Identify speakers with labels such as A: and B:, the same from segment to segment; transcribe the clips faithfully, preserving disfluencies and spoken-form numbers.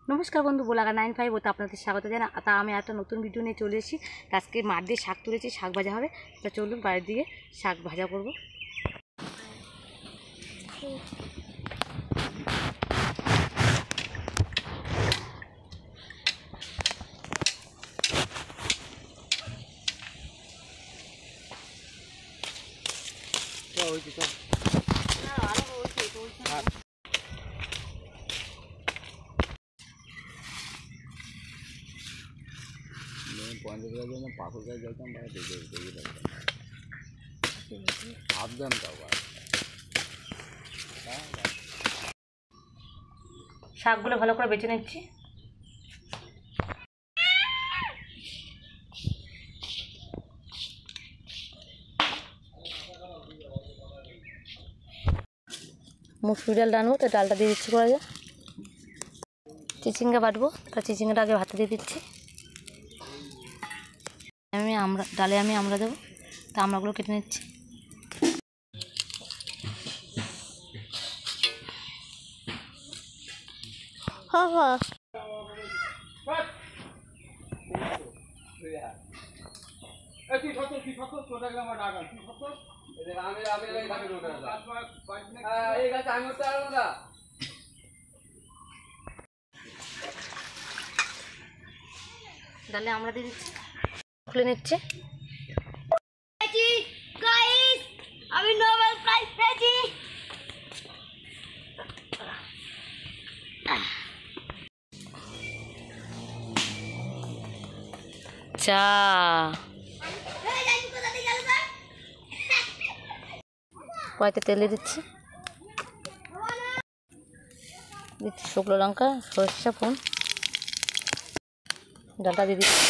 A: নমস্কার বন্ধু, বোলাগা nine five ওতে আপনাদের স্বাগত জানা। তা আমি একটা নতুন ভিডিও নিয়ে চলে এসেছি। আজকে মাঠ দিয়ে শাক তুলেছি, শাক ভাজা হবে। তা চলুন বাড়ির দিকে শাক ভাজা করব।
B: পঞ্চাশ জন্য পাঁচশো টাকা যেতাম বা দেখে দেখে থাকতাম ভাবতাম তো আবার
A: শাকগুলো ভালো করে বেছে নিচ্ছি। মুসুরি ডাল রানবো, তো ডালটা দিয়ে দিচ্ছি করে যায়। চিচিঙ্গা বাটবো, তা চিচিঙ্গাটা আগে ভাতে দিয়ে দিচ্ছি। আমি আমরা ডালে আমি আমরা দেবো, তা আমরাগুলো কেটে নিচ্ছি। হ্যাঁ হ্যাঁ ডালে আমরা দিয়ে দিচ্ছি, খুলে নিচ্ছে। আমি নোবেল প্রাইজ পেয়েছি। চা কয়েকটা তেলে দিচ্ছি, দিচ্ছি শুকনো লঙ্কা, সরষে ফোড়ন, ডালটা দিয়ে দিচ্ছি।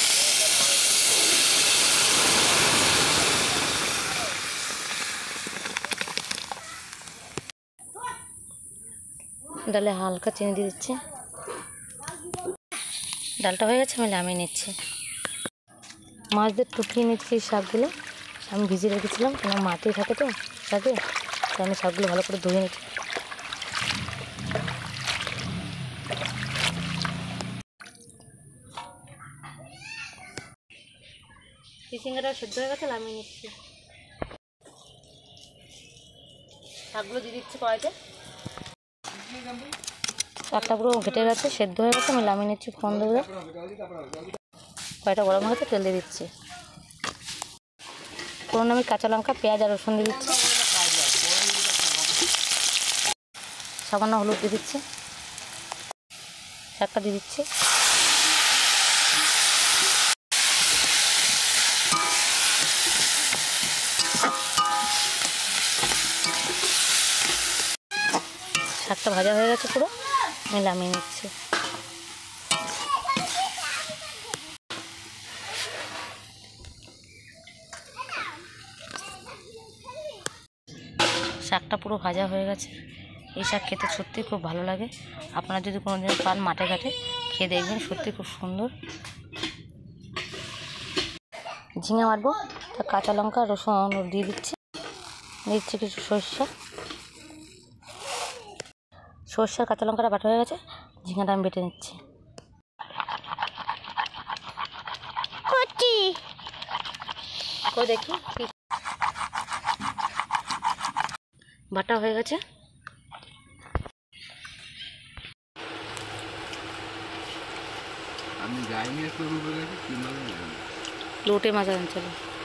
A: ডালে হালকা চিনি দিয়ে দিচ্ছি। ডালটা হয়ে গেছে, আমি নামিয়ে নিচ্ছি। মাছ দিয়ে টুকিয়ে নিচ্ছি এই শাকগুলো। আমি ভিজিয়ে রেখেছিলাম, কেন মাটি থাকে তো শাকে, তো আমি শাকগুলো ভালো করে ধুয়ে নিচ্ছি। চিচিঙ্গাটা সেদ্ধ হয়ে গেছে, নামিয়ে নিচ্ছি। শাকগুলো দিয়ে দিচ্ছি কড়াইতে। শাকটা পুরো ঘেটে গেছে, সেদ্ধ হয়ে গেছে, আমি নামিয়ে নিচ্ছি। ফোন দেবো, কড়াইটা গরম হয়ে গেছে, তেল দিয়ে দিচ্ছি। ফোড়ন আমি কাঁচা লঙ্কা, পেঁয়াজ আর রসুন দিয়ে দিচ্ছি। সামান্য হলুদ দিয়ে দিচ্ছি, শাকটা দিয়ে দিচ্ছি। শাকটা ভাজা হয়ে গেছে পুরো, আমি নামিয়ে নিচ্ছি। শাকটা পুরো ভাজা হয়ে গেছে। এই শাক খেতে সত্যি খুব ভালো লাগে। আপনারা যদি কোনো দিন পান মাঠে ঘাটে, খেয়ে দেখবেন, সত্যি খুব সুন্দর। ঝিঙে মারবো, তা কাঁচা লঙ্কা রসুন দিয়ে দিচ্ছি। দিচ্ছি কিছু সরষা, সরষা কাঁচা লঙ্কাটা বাটা হয়ে গেছে। ঝিঙাটা আমি বেটে নিচ্ছি। দেখি বাটা হয়ে গেছে।
B: আমি যাইনি, একটু রুবে গেছি, কিভাবে
A: লোটে মাছ আনছিল।